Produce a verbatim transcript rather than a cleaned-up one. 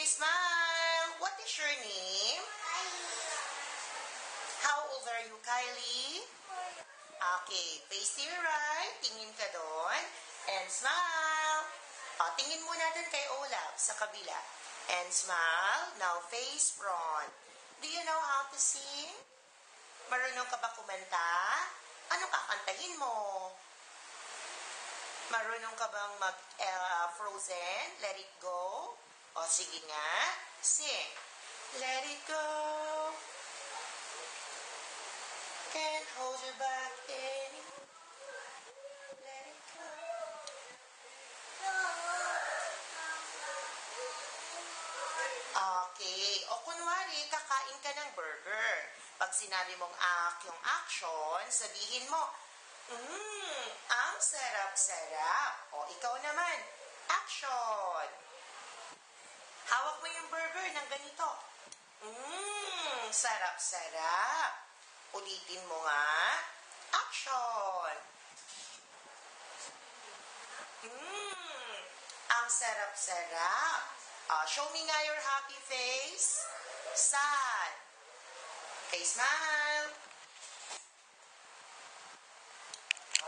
smile. What is your name? How old are you, Kylie? Okay, face to your right. Tingin ka doon. And smile. O, tingin muna doon kay Olaf sa kabila. And smile. Now face front. Do you know how to sing? Marunong ka ba kumanta? Anong kakantahin mo? Marunong ka bang mag uh, Frozen? Let it go? O sige nga. Sing. Let it go. Can't hold you back anymore. Let it go. Okay. O kunwari, kakain ka ng burger. Pag sinabi mong ak yung action, sabihin mo, Mmm, ang sarap-sarap. O, ikaw naman. Action. Hawak mo yung burger ng ganito. Mmm, sarap-sarap. Ulitin mo nga. Action. Mmm, ang sarap-sarap. O, show me nga your happy face. Sad. Okay, smile.